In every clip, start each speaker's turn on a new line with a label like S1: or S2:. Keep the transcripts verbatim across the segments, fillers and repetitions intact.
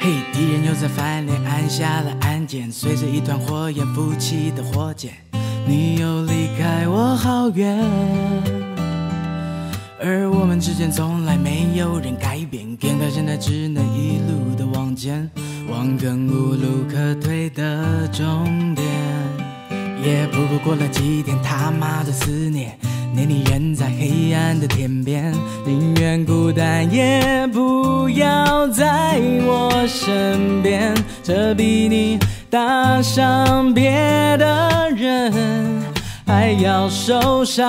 S1: 嘿，敌人又在翻脸，按下了按键，随着一团火焰浮起的火箭，你又离开我好远，而我们之间从来没有人改变，眼看现在只能一路的往前，往更无路可退的终点。也不过过了几天，他妈的思念，念你人在黑暗的天边，宁愿孤单也不要在我身边，这比你搭上别的人还要受伤。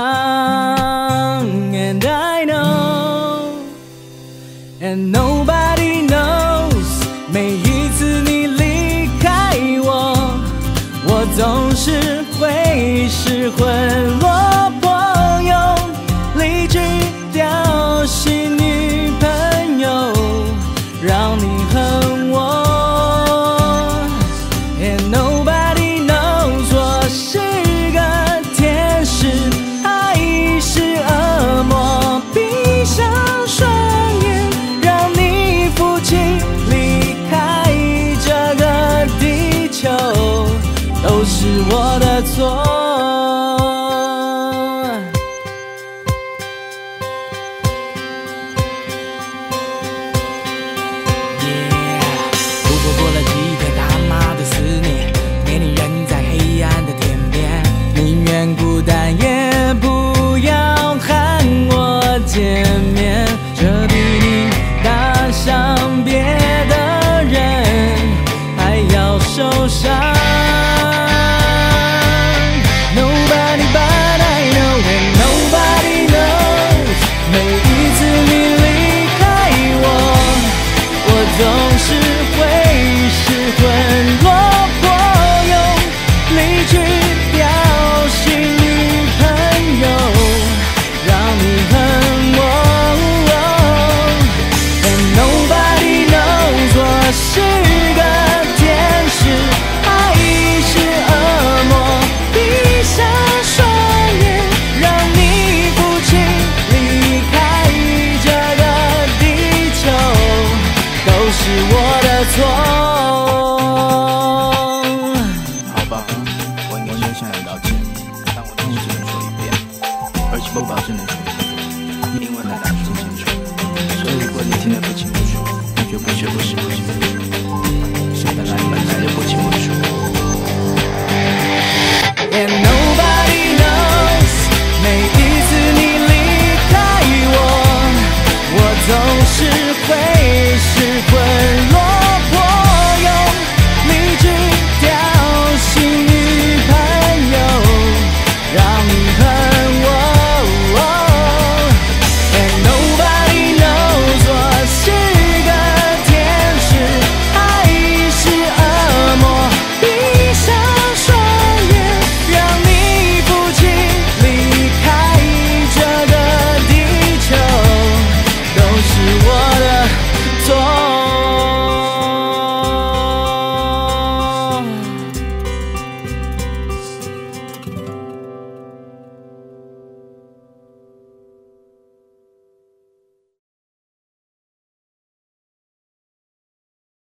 S1: And I know And nobody knows， 每一次你离开我，我总是会失魂落魄，用理智调戏女朋友，让你恨我。And nobody knows， 我是个天使还是恶魔，闭上双眼，让你负气离开这个地球，都是我的错。Yeah， 不过过了几天，他妈的思念，念你人在黑暗的天边，宁愿孤单也不要和我见面，这比你搭上别的人还要受伤。 Nobody but I know and nobody knows， 每一次你离开我，我总是会失魂落魄，用理智调戏女朋友，让你恨我。And nobody knows， 我是个天使还是恶魔，闭上双眼，让你负气离开这个地球，都是我的错。
S2: 好吧，我应该先向你道歉，但我当时只能说一遍，而且不保证能说一遍，因为来打不清楚。所以如果你听得不清不楚，那就不是不是不是，是本来本来就不清不楚。
S1: And